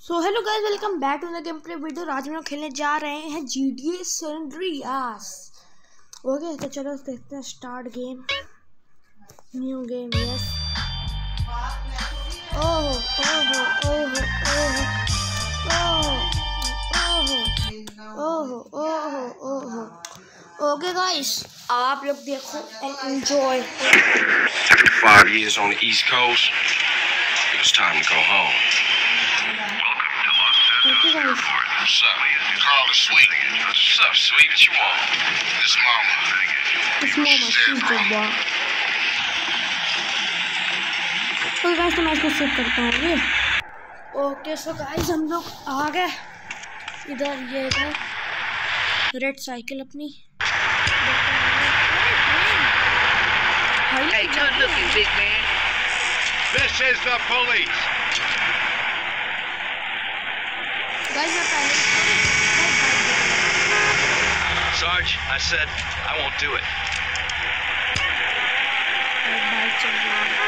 So hello guys, welcome back to the gameplay video. आज हम लोग खेलने जा रहे हैं GTA San Andreas। ओके तो चलो देखते हैं, start game, new game. Yes. ओहो ओहो ओहो ओहो ओहो ओहो ओहो। ओके गाइस, आप लोग देखो and enjoy. After 5 years on the East Coast, it was time to go home. Okay guys. What's up? Carl is sweet. What's up, sweet? What you want? This mama. she's the one. तो guys तो मैं इसको save करता हूँ ये। Okay so guys हम लोग आ गए इधर। ये इधर रेड साइकिल अपनी। Hey, good looking, big man. This is the police. Guys मैं पहले Sarge, I said I won't do it. Bike चल रही है।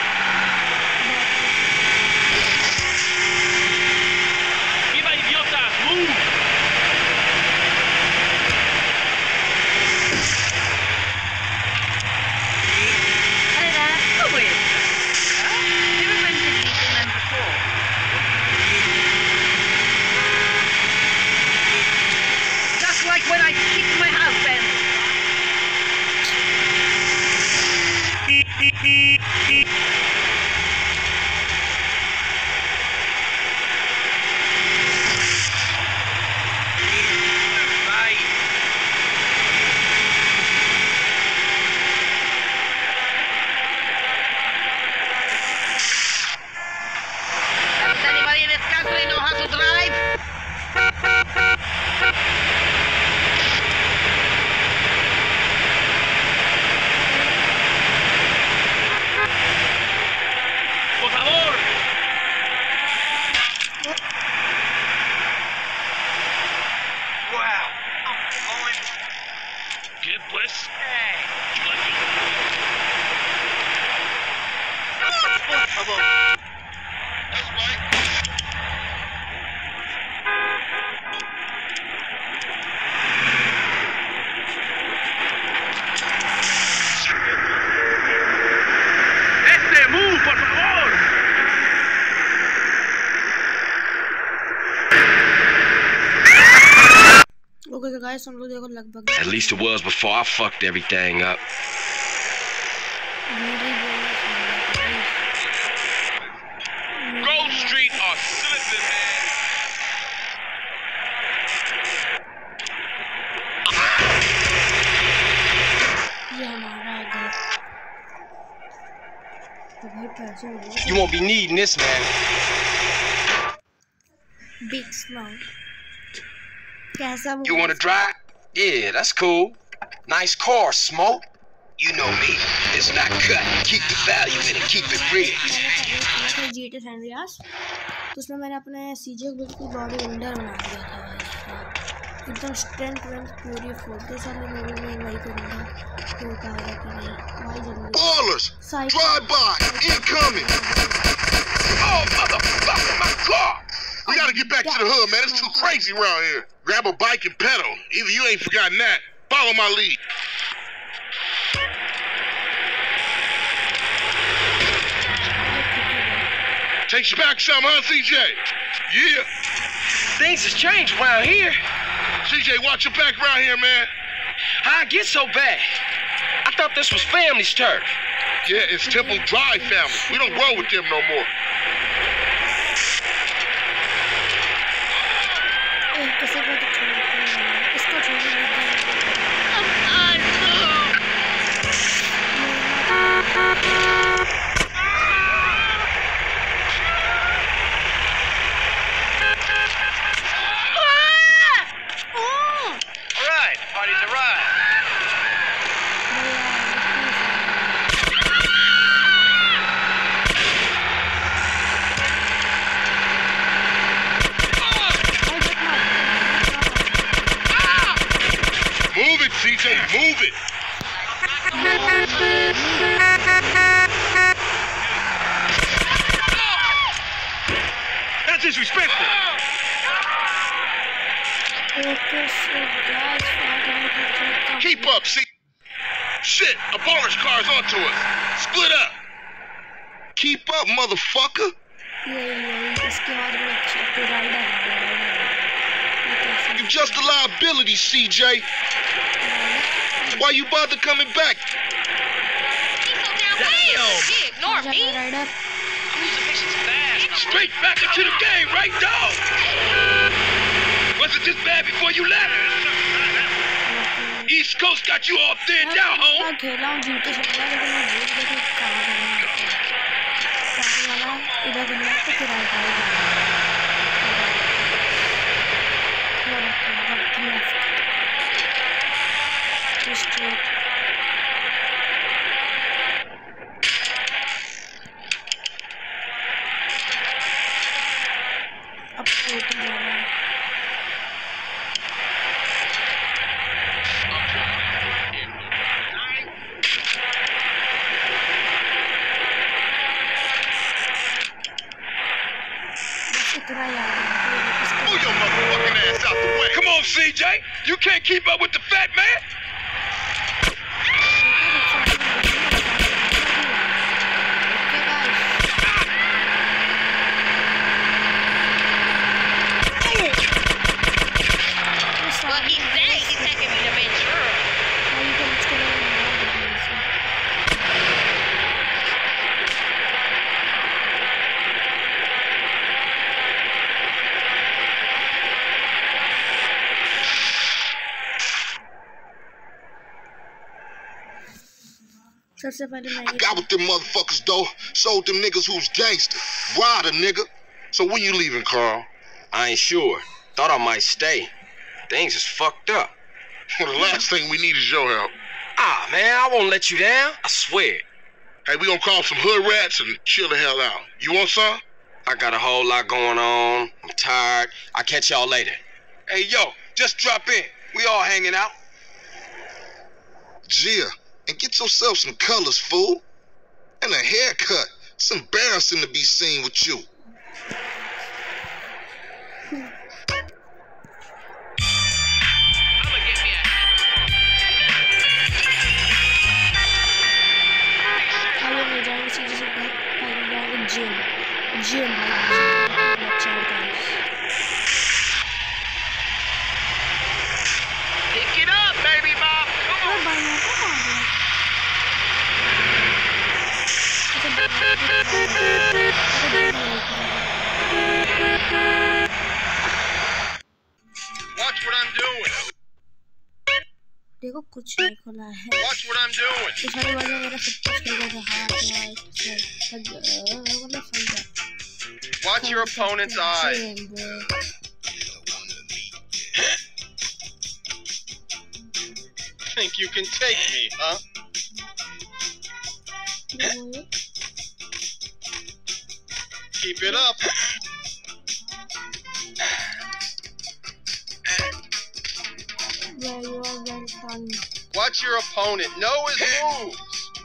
¡Viva idiota! ¡Move! Come with. Never been to Disneyland before. Just like when I kicked my husband. Does anybody in this country know how to drive? ¡Por favor! Wow, I'm going. ¿Qué pues? Hey. Por favor. That's right. Move, por favor. Okay तो guys हम लोग देखो लगभग At least it was before I fucked everything up. Grove Street are slipping, man. ये हमारा घर। तो भाई पैसे हो गए। You won't be needing this, man. Big Smoke कैसा You want to drive? Yeah, that's cool. Nice car, Smoke. You know me. It's not cut. Keep the value in it. Keep it real. GTA San Andreas, तो उसमें मैंने अपने सीजे को बिल्कुल body builder बना दिया था भाई। एकदम स्ट्रेंथ वेंथ पूरी फोर्टी सारी मूवी में वही करूँगा। तो पाएगा कि नहीं भाई जल्दी। Ballers! Drive by! Incoming! Oh, motherfucker, my car! We gotta get back to the hood, man. It's too crazy around here. Grab a bike and pedal. Either you ain't forgotten that. Follow my lead. Takes you back some, huh, CJ? Yeah. Things has changed around here. CJ, watch your back around here, man. How'd it get so bad? I thought this was family's turf. Yeah, it's Temple Drive family. We don't roll with them no more. किसी को तो छोड़ इसको छोड़ All right, party's arrived. Move it, CJ, move it. disrespectful. Okay, so guys, Keep up, see? Shit, a baller's car's onto us. Split up. Keep up, motherfucker. इसके बाद वो अच्छा तो rider You just a liability, CJ. Why you bother coming back? Damn! He ignored me. Rider Straight back into the game, right, dog? Was it this bad before you left? East Coast got you all thinned out, home. खेला हूँ जीते सकता लेकिन मैं भूल गया कि कहाँ करना है इधर करना है तो फिर आएगा straight अब straight जाना है Move your motherfucking ass out the way. Come on, CJ. You can't keep up with the fat man. Well, he's dead. He's taking me to Ventura. सबसे पहले मैं I got with them motherfuckers though. Sold them niggas who's gangster. Rider, nigga. So when you leaving, Carl? I ain't sure. Thought I might stay. Things is fucked up. Well, the last thing we need is your help. Ah, man, I won't let you down. I swear. Hey, we gonna call some hood rats and chill the hell out. You want some? I got a whole lot going on. I'm tired. I'll catch y'all later. Hey, yo, just drop in. We all hanging out. Gia, and get yourself some colors, fool. And a haircut. It's embarrassing to be seen with you. I'ma get me a आगे नहीं जाएंगे सीधे से जाएंगे gym gym pick it up, baby Bob. Come on. Watch what I'm doing. देखो कुछ नहीं खुला है Watch what I'm doing. ये सारी बातें मेरा सब कुछ खुल गया था Watch your opponent's eyes. Think you can take me, huh? Keep it up. Very well done. Watch your opponent. Know his moves.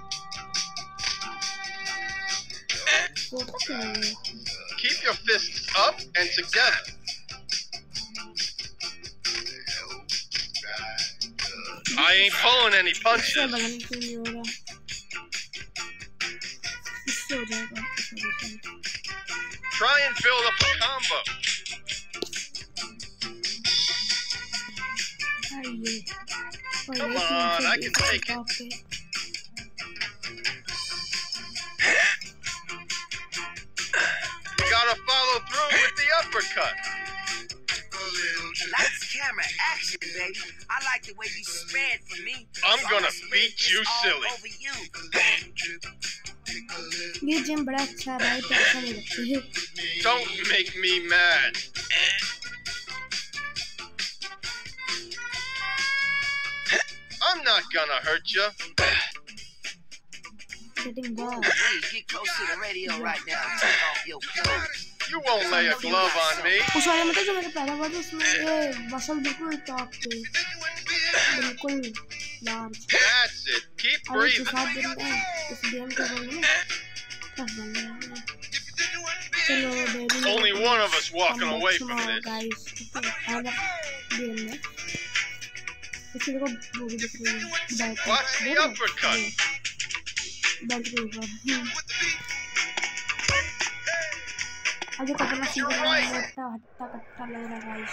Keep your fists up and together. I ain't pulling any इससे punches. बगल में क्यों नहीं हो रहा इससे हो जाएगा Try and build up a combo. Come on, I can take it. You gotta follow through with the uppercut. Lights, camera, action, baby. I like the way you spread for me. I'm gonna So beat this you all silly. over you. ये gym बड़ा अच्छा है भाई पैसा नहीं लगती है Don't make me mad. I'm not gonna hurt you. getting ball Please get close to the radio right now and take off your clothes. You won't lay a glove on me. उस वाले में तो जो मेरे पहला हुआ था उसमें ये मसल बिल्कुल टॉप पे बिल्कुल लार्ज That's it. Keep और इस breathing. साथ दिन में इस गेम के बारे में सब बन रहा है चलो baby Only one of us walking away from this. Guys आधा गेम में इसी को वो भी दिख रही है Watch the uppercut. बेल्ट के ऊपर अभी कपड़ा सीधा हट्टा हट्टा कट्टा लग रहा है गाइस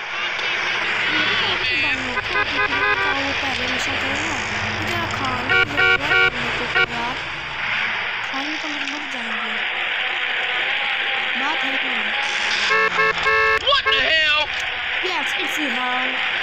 वो पहले मिशन करेगा इधर खाने का मतलब जाएंगे बात है क्या What the hell? yes it's how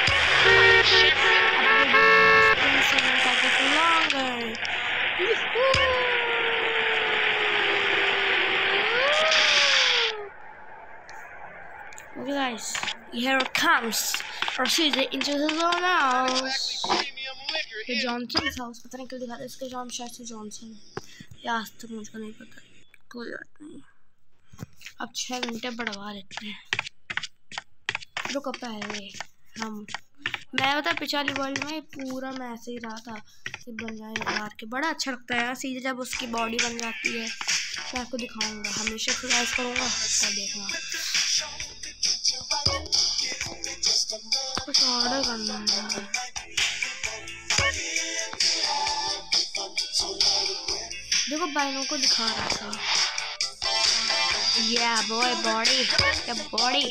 okay guys here it comes proceed into the zone house ये जॉनसन हाउस पता नहीं क्यों दिखा रहा है इसका नाम शायद से जॉनसन या आज तक मुझको नहीं पता कोई बात नहीं अब 6 घंटे बढ़वा लेते हैं रुको पहले हम मैं बता पिछली वर्ल्ड में पूरा मैं ऐसे ही रहा था कि बन जाए मार के बड़ा अच्छा लगता है यार सीधे जब उसकी बॉडी बन जाती है मैं आपको दिखाऊंगा हमेशा एक्सरसाइज करूँगा तो देखना कुछ ऑर्डर करना है देखो बाइनों को दिखा रहा था yeah boy body the body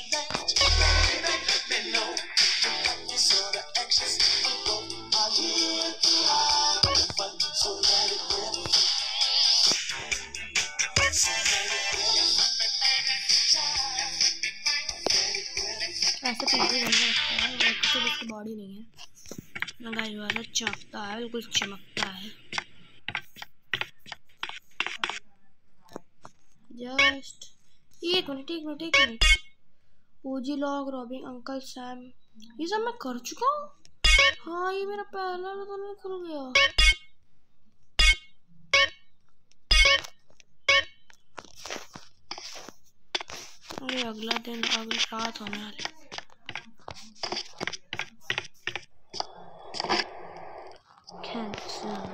ऐसे पीछे गंदा लगता है तो इसकी बॉडी नहीं है ना गाइस वाला चमकता है बिल्कुल चमकता है जस्ट एक minute OG Loc robbing Uncle Sam ये सब मैं कर चुका हूँ हाँ ये मेरा पहला तो नहीं खुल गया अरे अगला दिन अगली रात होने वाली cancel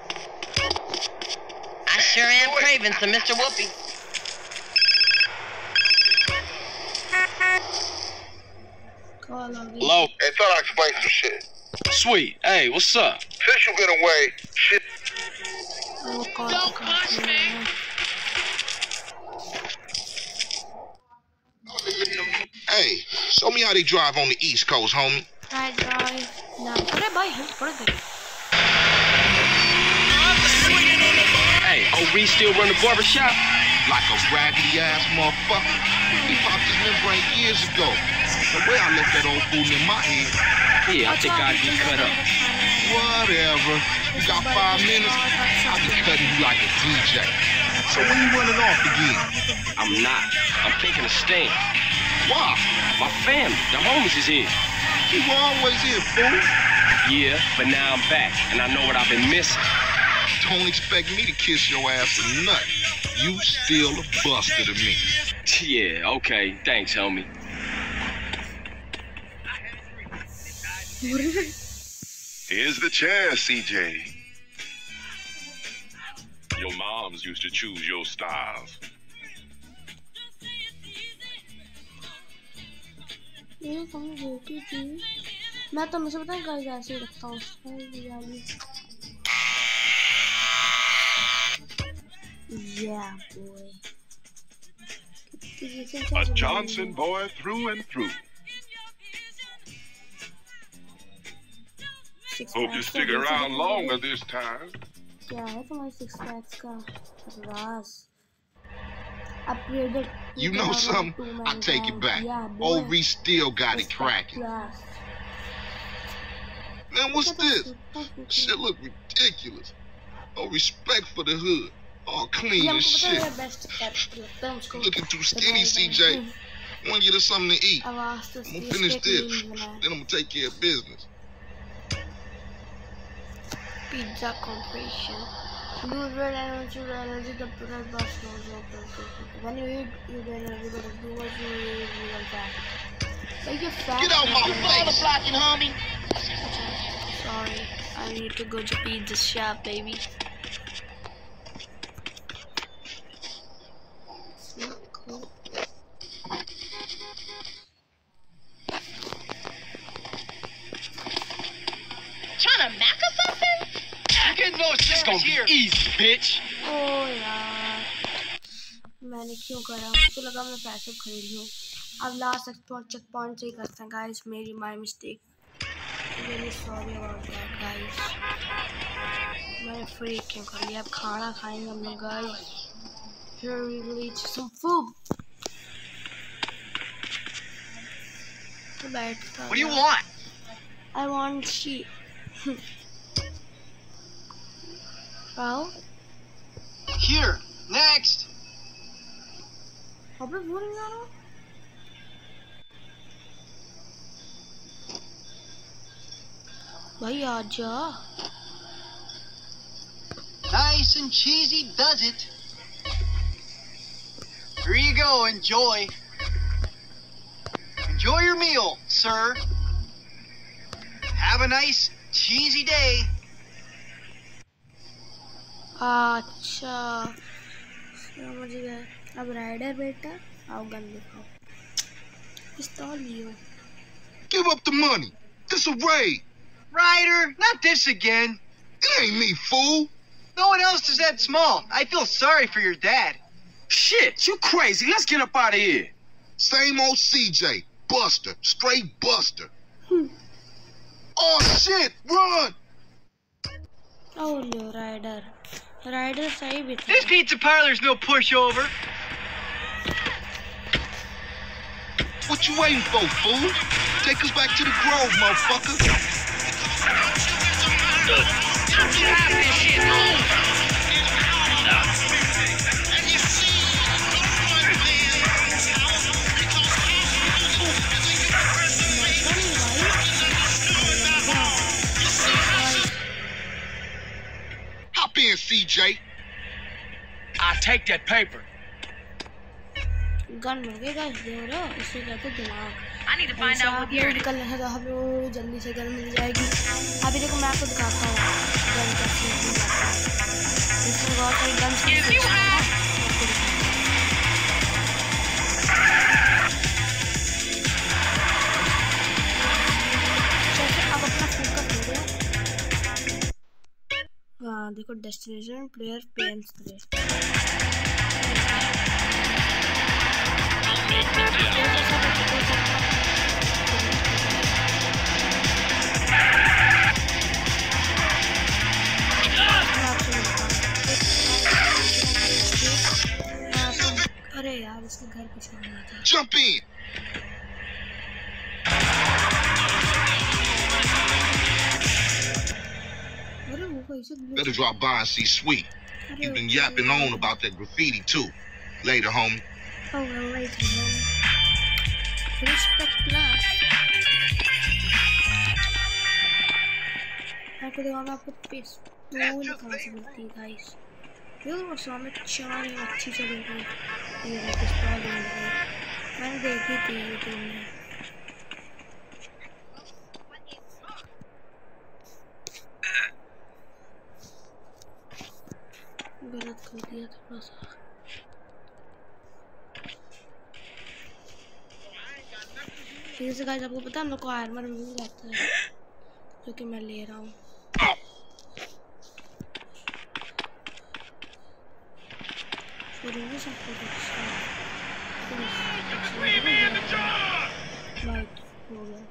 I sure am craving some Mr. Whoopi. call on Hello? Hey, thought I'd explain some shit. Sweet. Hey, what's up? Since you been away, shit. don't push me Hey, show me how they drive on the East Coast, homie. I drive now अरे भाई help कर दे Hey, O.R. still run the barbershop? Like a raggedy ass motherfucker. He popped his membrane years ago. The way I looked at old fool in my head. Yeah, I think I'd get cut up. Whatever. You got 5 minutes? I'll be cutting you like a DJ. So when you running off again? I'm not. I'm thinking of staying. Why? My family, the homies is here. You were always here, fool. Yeah, but now I'm back, and I know what I've been missing. Don't expect me to kiss your ass or nothing. You still a buster to me. Yeah, okay. Thanks, homie. Here's the chair, CJ. Your moms used to choose your styles. ये कम देखी थी मैं तो मुझे पता है guys ऐसे ही रखता हूँ yeah boy A Johnson boy through and through. Hope you stick around longer this time. क्या है तुम्हारे 6 packs का राज upgraded You know something? I take it back. O.R. still got it cracking. Man, what's this? Shit look ridiculous. No respect for the hood. All clean as shit. Looking too skinny, CJ. Wanna get us something to eat? I'm gonna finish this. Then I'm gonna take care of business. Pizza completion. Lose red energy, the red bus goes open. When you eat, you get energy, but if you want to eat, you will back. Like you're fat. Get out my face! Blocking, homie. Sorry, I need to go to pizza shop, baby. Cool. gonna be easy, bitch. ओ यार मैंने क्यों करा, मुझे लगा मैं पैसे खरीद लूँ। अब लास्ट चेक पॉइंट से ही करते हैं गाइस, मेरी my mistake, really sorry about that guys. मैंने फ्री क्यों कर लिया। अब खाना खाएंगे हम लोग guys. Here we will eat some food. What do you want? I want sheep. Well? Here, next. Apa boring na? Bhai aaja. Nice and cheesy does it. Here you go, enjoy. Enjoy your meal, sir. Have a nice, cheesy day. अच्छा समझ गए। अब rider बेटा आओ gun दिखाओ। पिस्तौल लियो। Give up the money. This a raid. Ryder, not this again. It ain't me, fool. No one else is that small. I feel sorry for your dad. Shit, you crazy. Let's get up out of here. Same old CJ. Buster. Straight Buster. Oh, shit. Run. Oh, no, Ryder. Ryder सही भी था। This pizza parlor's no pushover. What you waiting for, fool? Take us back to the Grove, motherfucker. Hop in, CJ. I'll take that paper. Gun मिल गई guys, दे रहे हो इसे कहते हैं दिमाग। I need to find out what year it is. निकलना है तो हम लोग जल्दी से गन मिल जाएगी। अभी देखो मैं आपको दिखाता हूँ गन कैसे मिल जाता है। इसमें बहुत सारी गन्स If you have अब अपना फोकस हो गया। हाँ देखो डेस्टिनेशन प्लेयर पेन्स प्ले। अरे यार इसके घर कुछ होना था। Jump in. अरे वो कैसे Better drop by and see Sweet. You been yapping on about that graffiti too. Later, homie. Oh, well, later, man. Respect class. आपको दिखाऊंगा आपको पिस्तौल कहाँ से मिलती है गाइस। ये वो सामने चार अच्छी से मिल रही है। ये पिस्तौल मिल रही है। मैंने देखी थी यूट्यूब में। गलत कर दिया थोड़ा सा। ठीक है गाइस, आपको पता है हम लोग को आर्मर मिल जाता है जो कि मैं ले रहा हूँ। राइट हो गया।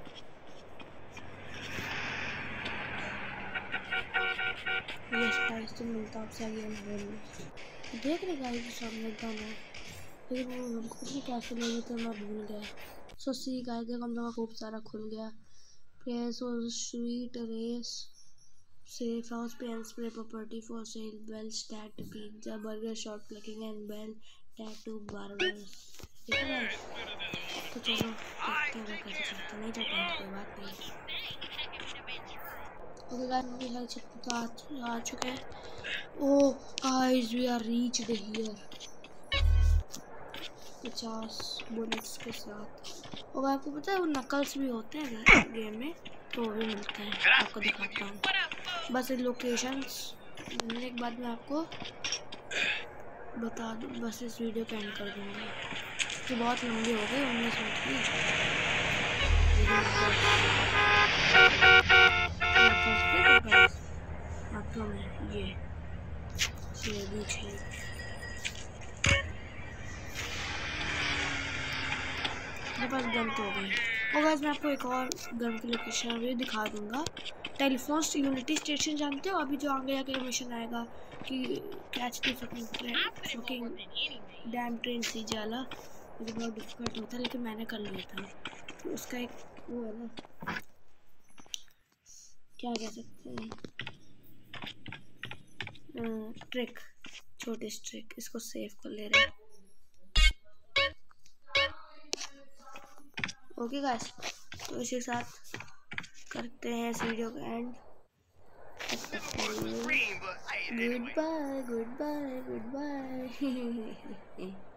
यस गाइस तो मिलता आपसे आगे में देख रहे गाइस सामने गाना, लेकिन वो हमको कुछ कैसे लगी तो मैं भूल गया। सो सी गाइस देखो हम लोग का खूब सारा खुल गया। प्लेस और sweet race safe house pen spray property for sale bell stat pizza burger shot clicking and bell tattoo barbers. ठीक है गाइस तो चलो देखते हैं कैसे चलता नहीं चलता है, कोई बात नहीं। ओके गाइस मुझे लग चुका तो आ चुके हैं। Oh guys we are reached here 50 bullets के साथ। और आपको पता है वो नकल्स भी होते हैं गेम में तो वो भी मिलते हैं। आपको दिखाता हूँ बस लोकेशंस मिलने के बाद मैं आपको बता दूँ। बस इस वीडियो को एंड कर दूँगा तो बहुत लंबी हो गई 19 मिनट की। मतलब ये मेरे पास गन तो हो गई। और गाइस मैं आपको एक और गन की लोकेशन भी दिखा दूंगा। टेलीफोन यूनिटी स्टेशन जानते हो? अभी जो आगे जाके मिशन आएगा कि catch the fucking damn train CJ वाला, मुझे बहुत डिफिकल्ट होता है लेकिन मैंने कर लिया था। तो उसका एक वो है ना, क्या कह सकते हैं, ट्रिक, छोटी ट्रिक। इसको सेव कर ले रहे हैं। ओके गाइस, तो इसी के साथ करते हैं इस वीडियो का end. Good bye good bye good bye.